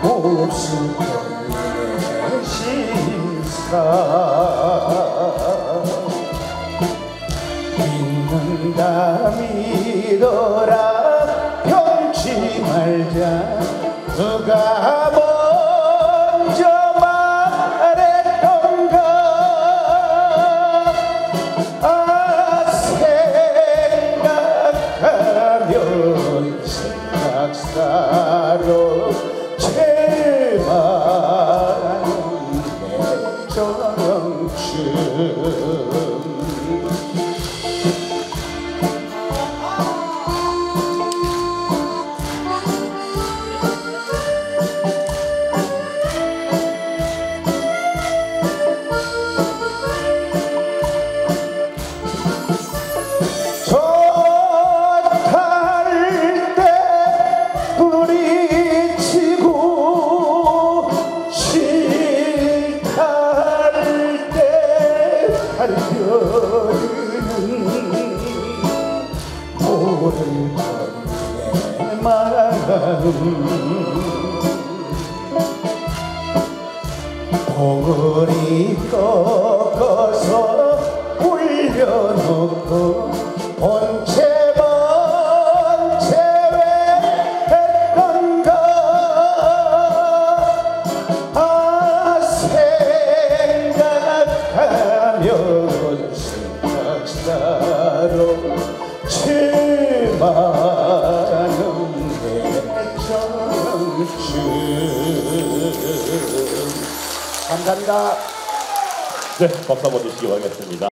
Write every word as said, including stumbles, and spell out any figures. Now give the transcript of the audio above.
없을 뿐의 신사 믿는다 믿어라 편치 말자 누가 먼저 말했던가 아 생각하면 생각사로 제일 많은 내 정춘 모를 내 마음 봉우리 꺾어서 올려놓고 본체 번체 왜 했던가 아 생각하면 생각사로 제일 많은 내 정춘. 감사합니다. 네, 박수 한번 주시기 바라겠습니다.